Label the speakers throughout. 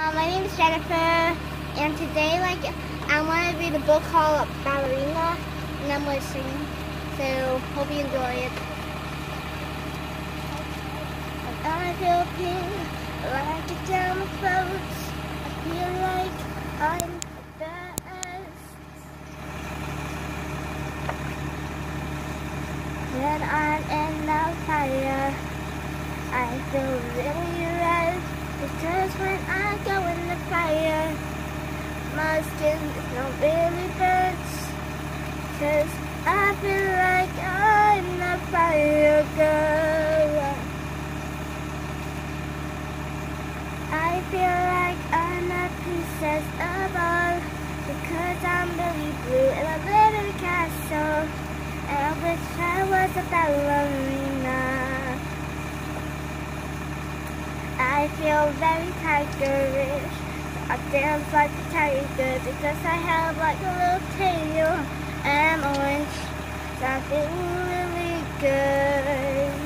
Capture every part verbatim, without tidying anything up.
Speaker 1: Uh, my name is Jennifer, and today, like, I want to read a book called Ballerina, and I'm going to sing. So, hope you enjoy it. I feel pain, like a down the throat. I feel like I'm the best. When I'm in the fire, I feel really red. Because when I go in the fire, my skin don't really burns. Cause I feel like I'm the fire girl. I feel like I'm a princess of all. Because I'm really blue and I live in a castle. And I wish I was a ballerina. I feel very tigerish. I dance like a tiger because I have like a little tail and I'm orange. So I feel really good.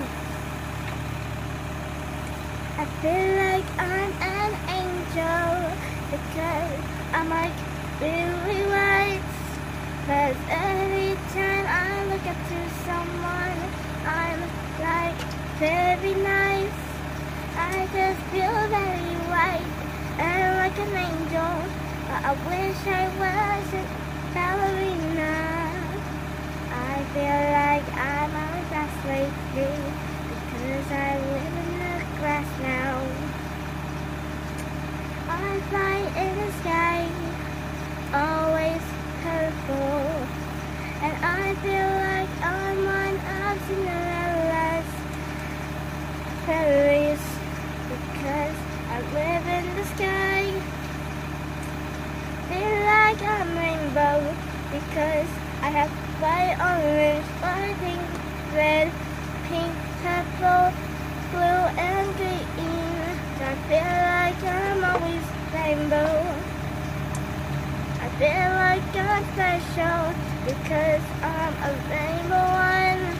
Speaker 1: I feel like I'm an angel because I'm like really white. Cause every time I look up to someone, I'm like very nice. I just feel very white and like an angel, but I wish I wasn't ballerina. I feel like I'm on the grass lately because I live in the grass now. I fly in the sky, always purple, and I feel like I'm one of Cinderella's fairies. Because I live in the sky. Feel like I'm rainbow. Because I have white, orange, white, pink, red, pink, purple, blue, and green. So I feel like I'm always rainbow. I feel like I'm special because I'm a rainbow one.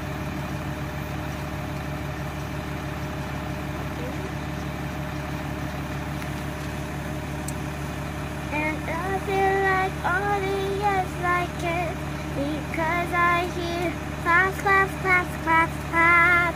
Speaker 1: And I feel like all the years like it because I hear claps, claps, claps, claps, claps.